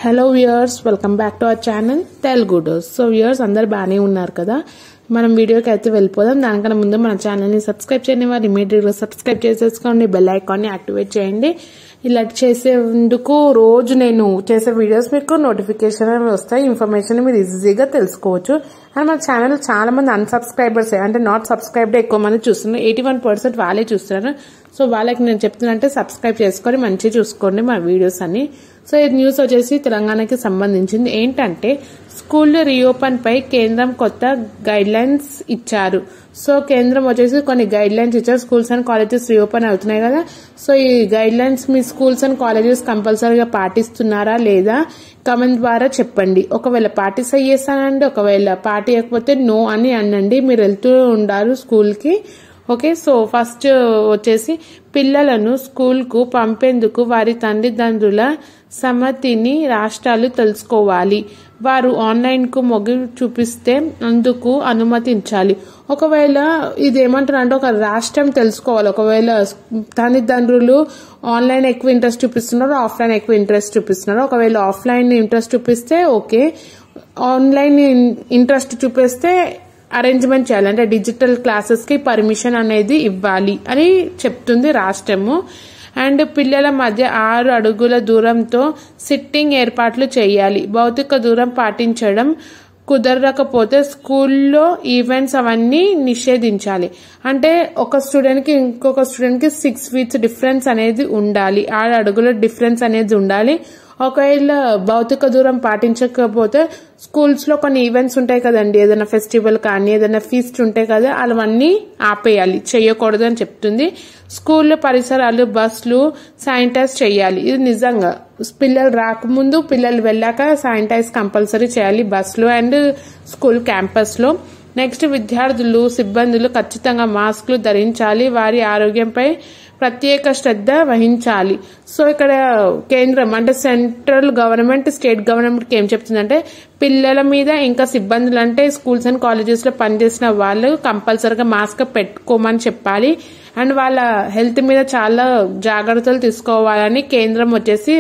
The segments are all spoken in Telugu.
Hello viewers, welcome back to our channel Telugu Dose. So viewers అందరు బాగానే ఉన్నారు కదా. మనం వీడియోకి అయితే వెళ్ళిపోదాం. దానికన్నా ముందు మన ఛానల్ని సబ్స్క్రైబ్ చేయని వారు ఇమీడియట్గా సబ్స్క్రైబ్ చేసేసుకోండి, బెల్ ఐకాన్ని యాక్టివేట్ చేయండి. ఇలా చేసేందుకు రోజు నేను చేసే వీడియోస్ మీకు నోటిఫికేషన్ వస్తాయి, ఇన్ఫర్మేషన్ మీరు ఈజీగా తెలుసుకోవచ్చు. అండ్ మన ఛానల్ చాలా మంది అన్సబ్స్క్రైబర్స్ అంటే నాట్ సబ్స్క్రైబ్డ్ ఎక్కువ మంది చూస్తున్నారు, 81% వాళ్ళే చూస్తున్నారు. సో వాళ్ళకి నేను చెప్తున్నంటే సబ్స్క్రైబ్ చేసుకొని మంచిగా చూసుకోండి మా వీడియోస్ అన్ని. సో ఈ న్యూస్ వచ్చేసి తెలంగాణకి సంబంధించింది. ఏంటంటే స్కూల్ రీఓపెన్ పై కేంద్రం కొత్త గైడ్ లైన్స్ ఇచ్చారు. సో కేంద్రం వచ్చేసి కొన్ని గైడ్ లైన్స్ ఇచ్చారు. స్కూల్స్ అండ్ కాలేజెస్ రీఓపెన్ అవుతున్నాయి కదా. సో ఈ గైడ్ లైన్స్ మీ స్కూల్స్ అండ్ కాలేజెస్ కంపల్సరీగా పాటిస్తున్నారా లేదా కామెంట్ ద్వారా చెప్పండి. ఒకవేళ పాటిస్తే చేస్తానండి, ఒకవేళ పాటించకపోతే నో అని అనండి. మీరు వెళ్తూ ఉండారు స్కూల్ కి. ఓకే, సో ఫస్ట్ వచ్చేసి పిల్లలను స్కూల్ కు పంపేందుకు వారి తల్లిదండ్రుల సమ్మతిని రాష్ట్రాలు తెలుసుకోవాలి. వారు ఆన్లైన్ కు మొగ్గు చూపిస్తే అందుకు అనుమతించాలి. ఒకవేళ ఇదేమంటారంటే ఒక రాష్ట్రం తెలుసుకోవాలి. ఒకవేళ తల్లిదండ్రులు ఆన్లైన్ ఎక్కువ ఇంట్రెస్ట్ చూపిస్తున్నారు, ఆఫ్లైన్ ఎక్కువ ఇంట్రెస్ట్ చూపిస్తున్నారు. ఒకవేళ ఆఫ్లైన్ ఇంట్రెస్ట్ చూపిస్తే ఓకే, ఆన్లైన్ ఇంట్రెస్ట్ చూపిస్తే అరేంజ్మెంట్ చేయాలి. అంటే డిజిటల్ క్లాసెస్ కి పర్మిషన్ అనేది ఇవ్వాలి అని చెప్తుంది రాష్ట్రము. అండ్ పిల్లల మధ్య 6 అడుగుల దూరంతో సిట్టింగ్ ఏర్పాట్లు చేయాలి. భౌతిక దూరం పాటించడం కుదరకపోతే స్కూల్లో ఈవెంట్స్ అవన్నీ నిషేధించాలి. అంటే ఒక స్టూడెంట్ కి ఇంకొక స్టూడెంట్ కి 6 feet డిఫరెన్స్ అనేది ఉండాలి, 6 అడుగుల డిఫరెన్స్ అనేది ఉండాలి. ఒకవేళ భౌతిక దూరం పాటించకపోతే స్కూల్స్ లో కొన్ని ఈవెంట్స్ ఉంటాయి కదండి, ఏదైనా ఫెస్టివల్ కానీ ఏదైనా ఫీస్ట్ ఉంటాయి కదా, అవన్నీ ఆపేయాలి, చేయకూడదు అని చెప్తుంది. స్కూల్ పరిసరాలు బస్సులు శానిటైజ్ చేయాలి. ఇది నిజంగా పిల్లలు రాకముందు పిల్లలు వెళ్ళాక శానిటైజ్ కంపల్సరీ చేయాలి బస్సులు అండ్ స్కూల్ క్యాంపస్ లో. నెక్స్ట్ విద్యార్థులు సిబ్బందులు ఖచ్చితంగా మాస్కులు ధరించాలి, వారి ఆరోగ్యంపై ప్రత్యేక శ్రద్ధ వహించాలి. సో ఇక్కడ కేంద్రం అంటే సెంట్రల్ గవర్నమెంట్ స్టేట్ గవర్నమెంట్ ఏం చెప్తుందంటే పిల్లల మీద ఇంకా సిబ్బందులు అంటే స్కూల్స్ అండ్ కాలేజెస్ లో పనిచేసిన వాళ్ళు కంపల్సరీగా మాస్క్ పెట్టుకోమని చెప్పాలి. అండ్ వాళ్ళ హెల్త్ మీద చాలా జాగ్రత్తలు తీసుకోవాలని కేంద్రం వచ్చేసి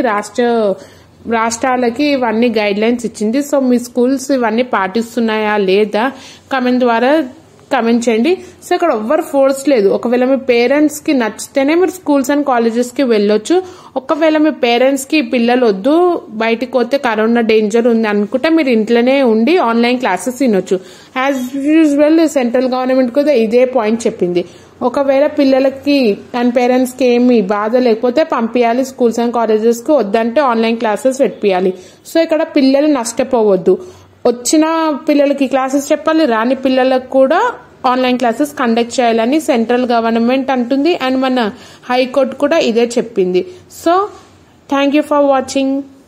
రాష్ట్రాలకి ఇవన్నీ గైడ్ లైన్స్ ఇచ్చింది. సో మీ స్కూల్స్ ఇవన్నీ పాటిస్తున్నాయా లేదా కామెంట్ ద్వారా కమెంట్ చేయండి. సో ఇక్కడ ఎవ్వరు ఫోర్స్ లేదు. ఒకవేళ మీ పేరెంట్స్ కి నచ్చితేనే మీరు స్కూల్స్ అండ్ కాలేజెస్ కి వెళ్ళొచ్చు. ఒకవేళ మీ పేరెంట్స్ కి పిల్లలు వద్దు, బయటికి పోతే కరోనా డేంజర్ ఉంది అనుకుంటే మీరు ఇంట్లోనే ఉండి ఆన్లైన్ క్లాసెస్ వినొచ్చు. యాజ్ యూజువల్ సెంట్రల్ గవర్నమెంట్ కూడా ఇదే పాయింట్ చెప్పింది. ఒకవేళ పిల్లలకి అండ్ పేరెంట్స్ కి ఏమి బాధ లేకపోతే పంపించాలి స్కూల్స్ అండ్ కాలేజెస్ కి, వద్దంటే ఆన్లైన్ క్లాసెస్ పెట్టియాలి. సో ఇక్కడ పిల్లలు నష్టపోవద్దు. వచ్చిన పిల్లలకి క్లాసెస్ చెప్పాలి, రాని పిల్లలకు కూడా ఆన్లైన్ క్లాసెస్ కండక్ట్ చేయాలని సెంట్రల్ గవర్నమెంట్ అంటుంది. అండ్ మన హైకోర్టు కూడా ఇదే చెప్పింది. So thank you for watching.